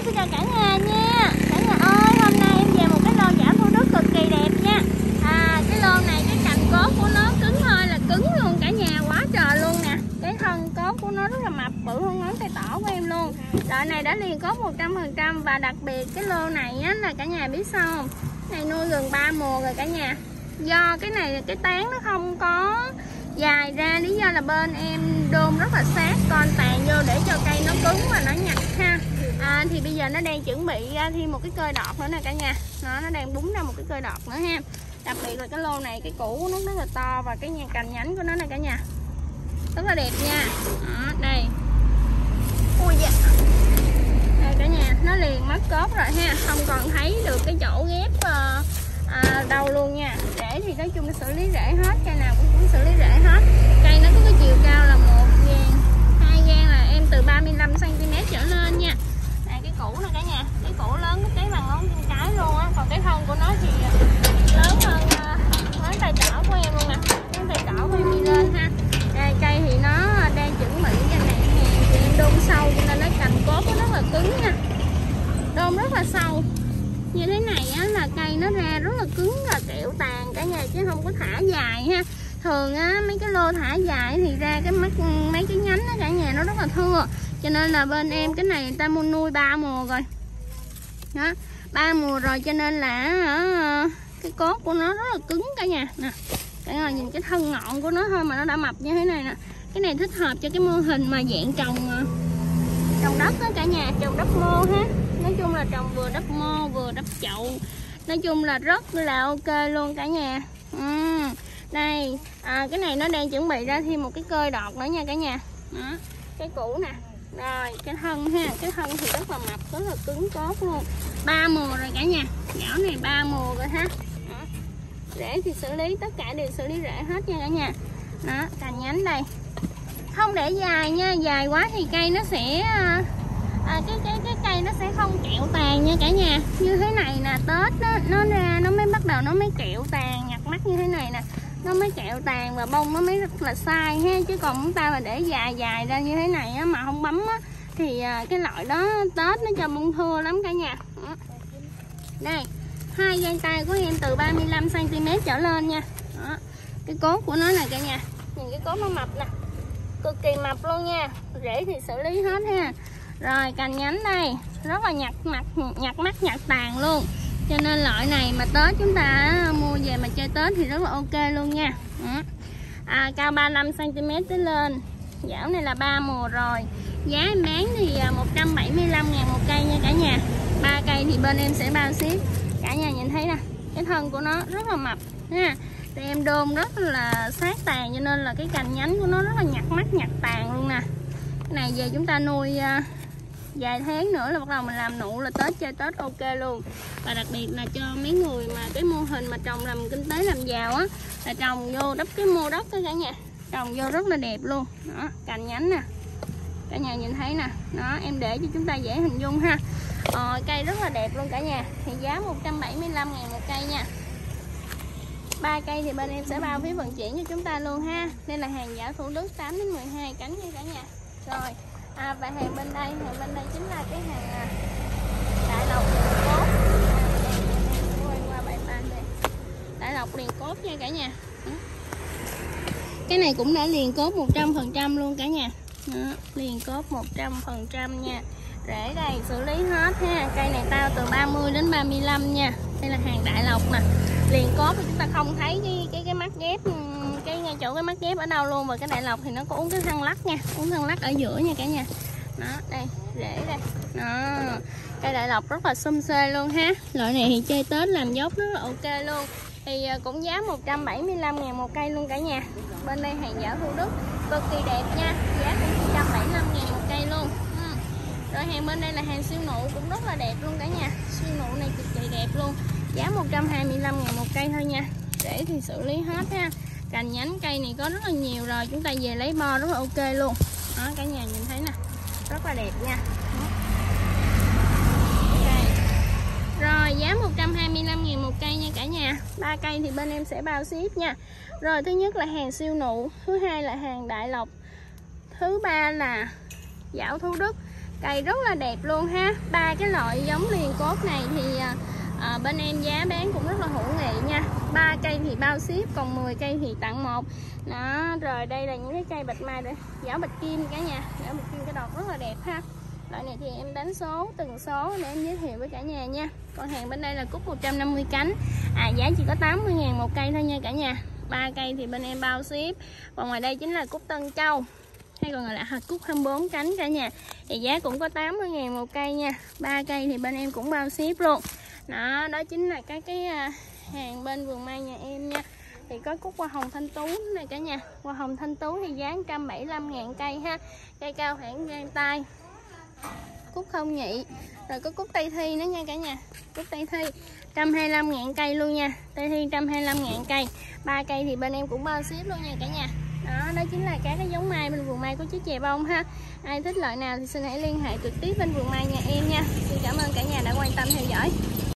xin chào cả nhà nha. Cả nhà ơi, hôm nay em về một cái lô giả Thủ Đức cực kỳ đẹp nha. Cái lô này cái cành cốt của nó cứng hơi là cứng luôn cả nhà, quá trời luôn nè. Cái thân cốt của nó rất là mập, bự hơn ngón tay tỏ của em luôn. Loại này đã liền cốt 100% và đặc biệt cái lô này á, là cả nhà biết sao không? Cái này nuôi gần 3 mùa rồi cả nhà. Do cái này cái tán nó không có dài ra, lý do là bên em đôn rất là sát con tàn vô để cho cây nó cứng và nó nhặt ha. Thì bây giờ nó đang chuẩn bị ra thêm một cái cơi đọt nữa nè cả nhà. Nó đang búng ra một cái cơi đọt nữa ha. Đặc biệt là cái lô này cái củ của nó rất là to và cái cành nhánh của nó này cả nhà rất là đẹp nha. Đây, ui da, đây cả nhà, nó liền mất cốt rồi ha, không còn thấy được cái chỗ ghép đâu luôn nha. Rễ thì nói chung nó xử lý rễ hết, cây nào cũng xử lý rễ hết. Cây nó có cái chiều cao là 1 gang, 2 gang là em từ 35 cm trở lên nha. Này cái củ này cả nhà, cái củ lớn cái bằng ngón chân cái luôn á, còn cái thân của nó thì lớn hơn ngón tay trỏ của em luôn nè, ngón tay trỏ của em đi lên ha. Đây, cây thì nó đang chuẩn bị cái này thì em đôn sâu cho nên nó cành cốt nó rất là cứng nha, đôn rất là sâu. Như thế này á, là cây nó ra rất là cứng và kẹo tàn cả nhà, chứ không có thả dài ha. Thường á, mấy cái lô thả dài thì ra cái mắt mấy cái nhánh đó cả nhà nó rất là thưa, cho nên là bên em cái này người ta mua nuôi 3 mùa rồi đó, 3 mùa rồi cho nên là cái cốt của nó rất là cứng cả nhà nè. Cả nhà nhìn cái thân ngọn của nó thôi mà nó đã mập như thế này nè. Cái này thích hợp cho cái mô hình mà dạng trồng đất đó cả nhà, trồng đất mô ha. Nói chung là trồng vừa đất mô vừa đất chậu, nói chung là rất là ok luôn cả nhà. Đây, cái này nó đang chuẩn bị ra thêm một cái cơi đọt nữa nha cả nhà. Đó, cái củ nè. Rồi cái thân ha, cái thân thì rất là mập, rất là cứng cốt luôn. 3 mùa rồi cả nhà, nhỏ này 3 mùa rồi ha. Đó. Rễ thì xử lý, tất cả đều xử lý rễ hết nha cả nhà. Đó, cành nhánh đây. Không để dài nha, dài quá thì cây nó sẽ cái cây nó sẽ không kẹo tàn nha cả nhà. Như thế này nè, Tết nó ra nó mới bắt đầu nó mới kẹo tàn, nhặt mắt như thế này nè, nó mới kẹo tàn và bông nó mới rất là sai ha. Chứ còn chúng ta mà để dài dài ra như thế này á, mà không bấm á, thì cái loại đó Tết nó cho bông thưa lắm cả nhà. Đó. Đây, 2 gang tay của em từ 35 cm trở lên nha. Đó. Cái cốt của nó này cả nhà, nhìn cái cốt nó mập nè, cực kỳ mập luôn nha. Rễ thì xử lý hết ha. Rồi cành nhánh đây rất là nhặt mắt nhặt tàn luôn, cho nên loại này mà Tết chúng ta mua về mà chơi Tết thì rất là ok luôn nha. Cao 35 cm tới lên. Dạo này là 3 mùa rồi. Giá em bán thì 175.000 một cây nha cả nhà. 3 cây thì bên em sẽ bao ship. Cả nhà nhìn thấy nè, cái thân của nó rất là mập ha. Thì em đôn rất là sát tàn cho nên là cái cành nhánh của nó rất là nhặt mắt nhặt tàn luôn nè. Cái này về chúng ta nuôi vài tháng nữa là bắt đầu mình làm nụ là Tết chơi Tết ok luôn. Và đặc biệt là cho mấy người mà cái mô hình mà trồng làm kinh tế làm giàu á, là trồng vô đắp cái mô đất đó cả nhà, trồng vô rất là đẹp luôn. Đó, cành nhánh nè, cả nhà nhìn thấy nè. Đó, em để cho chúng ta dễ hình dung ha. Cây rất là đẹp luôn cả nhà. Thì giá 175.000 một cây nha. 3 cây thì bên em sẽ bao phí vận chuyển cho chúng ta luôn ha. Đây là hàng giả Thủ Đức 8 đến 12 cánh nha cả nhà. Rồi, và hàng bên đây chính là cái hàng đại lộc liền cốt. Qua bài bàn đây. Đại lộc liền cốt nha cả nhà. Cái này cũng đã liền cốt 100% luôn cả nhà. Đó, liền cốt 100% nha. Rễ đây xử lý hết ha. Cây này tao từ 30 đến 35 nha. Đây là hàng đại lộc nè. Liền cốt thì chúng ta không thấy cái mắt ghép, cái chỗ cái mắt ghép ở đâu luôn. Và cái đại lộc thì nó có uống cái thân lắc nha, uống thân lắc ở giữa nha cả nhà. Đó, đây, rễ đây. Đó, cây đại lộc rất là xum xê luôn ha. Loại này thì chơi Tết làm dốc rất là ok luôn. Thì cũng giá 175.000 một cây luôn cả nhà. Bên đây hàng giả Thủ Đức cực kỳ đẹp nha, giá cũng 175.000 một cây luôn. Rồi hàng bên đây là hàng siêu nụ cũng rất là đẹp luôn cả nhà. Siêu nụ này cực kỳ đẹp luôn, giá 125.000 một cây thôi nha. Rễ thì xử lý hết ha. Cành nhánh cây này có rất là nhiều rồi, chúng ta về lấy bo rất là ok luôn. Đó, cả nhà nhìn thấy nè, rất là đẹp nha. Okay. Rồi giá 125.000 một cây nha cả nhà. 3 cây thì bên em sẽ bao ship nha. Rồi thứ nhất là hàng siêu nụ, thứ hai là hàng đại lộc, thứ ba là giảo Thủ Đức. Cây rất là đẹp luôn ha. 3 cái loại giống liền cốt này thì bên em giá bán cũng rất là hữu nghị nha. 3 cây thì bao ship, còn 10 cây thì tặng 1. Đó, rồi đây là những cái cây bạch mai để giảo bạch kim cả nhà. Giảo bạch kim cái đọt rất là đẹp ha. Loại này thì em đánh số từng số để em giới thiệu với cả nhà nha. Còn hàng bên đây là cúc 150 cánh. Giá chỉ có 80.000 một cây thôi nha cả nhà. 3 cây thì bên em bao ship. Còn ngoài đây chính là cúc Tân Châu, hay còn gọi là cúc 24 cánh cả nhà. Thì giá cũng có 80.000 một cây nha. 3 cây thì bên em cũng bao ship luôn. Đó chính là các cái hàng bên vườn mai nhà em nha. Thì có cúc hoa hồng thanh tú này cả nhà. Hoa hồng thanh tú thì giá 175.000 cây ha. Cây cao khoảng ngang tay. Cúc không nhị. Rồi có cúc Tây Thi nữa nha cả nhà. Cúc Tây Thi 125.000 cây luôn nha. Tây Thi 125.000 cây. 3 cây thì bên em cũng bao ship luôn nha cả nhà. Đó chính là các cái giống mai bên vườn mai của chú Chè Bông ha. Ai thích loại nào thì xin hãy liên hệ trực tiếp bên vườn mai nhà em nha. Xin cảm ơn cả nhà đã quan tâm theo dõi.